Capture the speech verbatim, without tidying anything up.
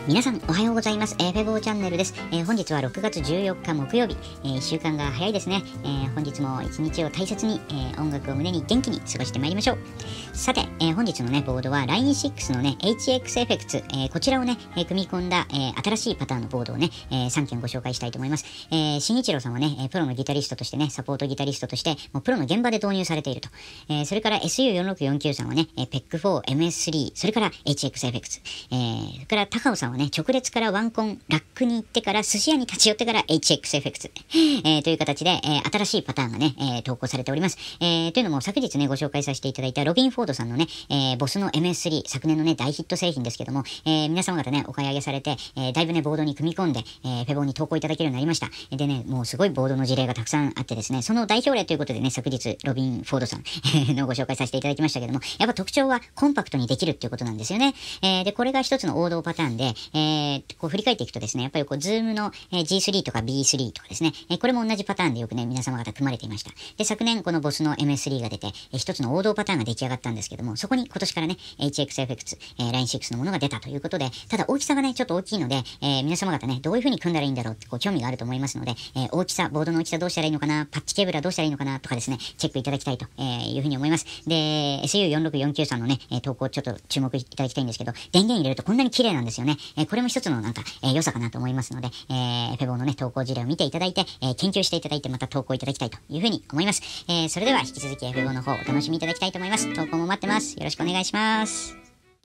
皆さんおはようございます。えー、フェボーチャンネルです。えー、本日はろくがつじゅうよっか木曜日、えー、いっしゅうかんが早いですね。えー、本日も一日を大切に、えー、音楽を胸に元気に過ごしてまいりましょう。さて、えー、本日のね、ボードは ラインシックス のね、エイチエックス エフェクツ、えー、こちらをね、えー、組み込んだ、えー、新しいパターンのボードをね、えー、さんけんご紹介したいと思います。えー、新一郎さんはね、えー、プロのギタリストとしてね、サポートギタリストとして、もうプロの現場で導入されていると。えー、それから エスユーよんろくよんきゅう さんはね、えー、ピーイーフォー、エムエススリー、それから エイチエックス エフェクツ。えー、それから高尾さんはね、直列からワンコン、ラックに行ってから、寿司屋に立ち寄ってから エイチエックス エフェクツ。えー、という形で、えー、新しいパターンがね、えー、投稿されております。えー、というのも昨日ね、ご紹介させていただいたロビン・フォードさんのね、えー、ボスの エムエススリー、昨年のね、大ヒット製品ですけども、えー、皆様方ね、お買い上げされて、えー、だいぶね、ボードに組み込んで、えー、フェボーに投稿いただけるようになりました。でね、もうすごいボードの事例がたくさんあってですね、その代表例ということでね、昨日、ロビン・フォードさんのご紹介させていただきましたけども、やっぱ特徴はコンパクトにできるっていうことなんですよね。えー、で、これが一つの王道パターンで、えー、こう振り返っていくとですね、やっぱりこう、ズームの、えー、ジースリー とか ビースリー とかですね、えー、これも同じパターンでよくね、皆様方組まれていました。で、昨年このボスの エムエススリー が出て、えー、一つの王道パターンが出来上がったんですけども、そこに今年からね、エイチエックス エフェクツ、えー、ラインシックス のものが出たということで、ただ大きさがね、ちょっと大きいので、えー、皆様方ね、どういう風に組んだらいいんだろうってこう興味があると思いますので、えー、大きさ、ボードの大きさどうしたらいいのかな、パッチケーブルはどうしたらいいのかなとかですね、チェックいただきたいと、えー、いう風に思います。で、エスユーよんろくよんきゅう さんのね、えー、投稿ちょっと注目いただきたいんですけど、電源入れるとこんなに綺麗なんですよね。えー、これも一つのなんか、えー、良さかなと思いますので、えー、フェボーのね、投稿事例を見ていただいて、えー、研究していただいてまた投稿いただきたいという風に思います。えー、それでは引き続きフェボーの方お楽しみいただきたいと思います。投稿も待ってます。よろしくお願いします。